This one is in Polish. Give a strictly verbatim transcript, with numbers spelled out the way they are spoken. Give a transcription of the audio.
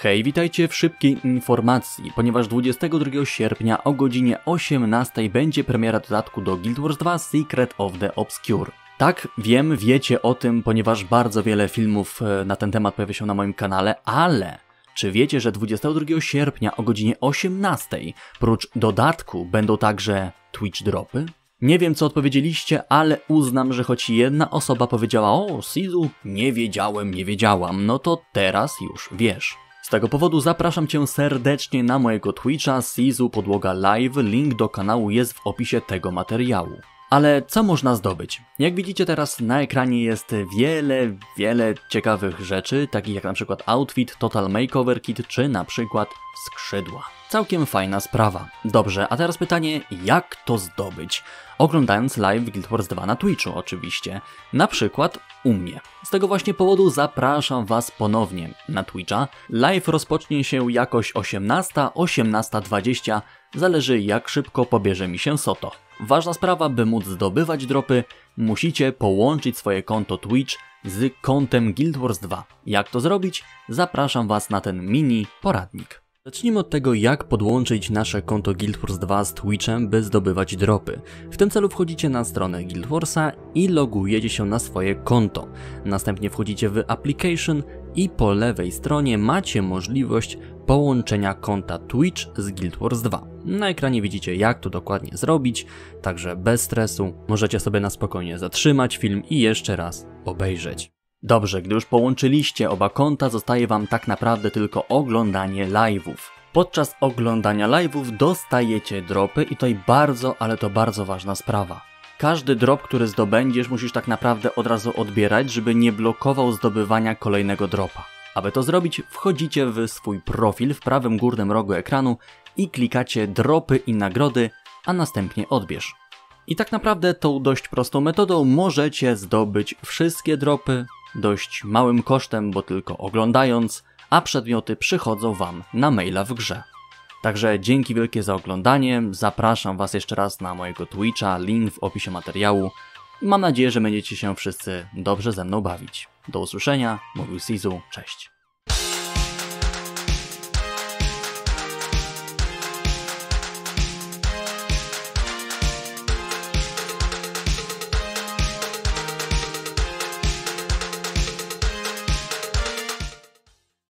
Hej, witajcie w szybkiej informacji, ponieważ dwudziestego drugiego sierpnia o godzinie osiemnastej będzie premiera dodatku do Guild Wars dwa Secret of the Obscure. Tak, wiem, wiecie o tym, ponieważ bardzo wiele filmów na ten temat pojawia się na moim kanale, ale czy wiecie, że dwudziestego drugiego sierpnia o godzinie osiemnastej prócz dodatku będą także Twitch dropy? Nie wiem, co odpowiedzieliście, ale uznam, że choć jedna osoba powiedziała: o, Sizu, nie wiedziałem, nie wiedziałam, no to teraz już wiesz. Z tego powodu zapraszam Cię serdecznie na mojego Twitcha Sizu Podłoga Live, link do kanału jest w opisie tego materiału. Ale co można zdobyć? Jak widzicie teraz na ekranie jest wiele, wiele ciekawych rzeczy, takich jak na przykład outfit, total makeover kit, czy na przykład skrzydła. Całkiem fajna sprawa. Dobrze, a teraz pytanie, jak to zdobyć? Oglądając live Guild Wars dwa na Twitchu oczywiście, na przykład u mnie. Z tego właśnie powodu zapraszam Was ponownie na Twitcha. Live rozpocznie się jakoś osiemnasta, osiemnasta dwadzieścia, zależy jak szybko pobierze mi się Soto. Ważna sprawa, by móc zdobywać dropy, musicie połączyć swoje konto Twitch z kontem Guild Wars dwa. Jak to zrobić? Zapraszam Was na ten mini poradnik. Zacznijmy od tego, jak podłączyć nasze konto Guild Wars dwa z Twitchem, by zdobywać dropy. W tym celu wchodzicie na stronę Guild Warsa i logujecie się na swoje konto. Następnie wchodzicie w Application i po lewej stronie macie możliwość połączenia konta Twitch z Guild Wars dwa. Na ekranie widzicie, jak to dokładnie zrobić, także bez stresu możecie sobie na spokojnie zatrzymać film i jeszcze raz obejrzeć. Dobrze, gdy już połączyliście oba konta, zostaje Wam tak naprawdę tylko oglądanie live'ów. Podczas oglądania live'ów dostajecie dropy i tutaj bardzo, ale to bardzo ważna sprawa. Każdy drop, który zdobędziesz, musisz tak naprawdę od razu odbierać, żeby nie blokował zdobywania kolejnego dropa. Aby to zrobić, wchodzicie w swój profil w prawym górnym rogu ekranu i klikacie dropy i nagrody, a następnie odbierz. I tak naprawdę tą dość prostą metodą możecie zdobyć wszystkie dropy dość małym kosztem, bo tylko oglądając, a przedmioty przychodzą Wam na maila w grze. Także dzięki wielkie za oglądanie, zapraszam Was jeszcze raz na mojego Twitcha, link w opisie materiału i mam nadzieję, że będziecie się wszyscy dobrze ze mną bawić. Do usłyszenia, mówił Sizu, cześć.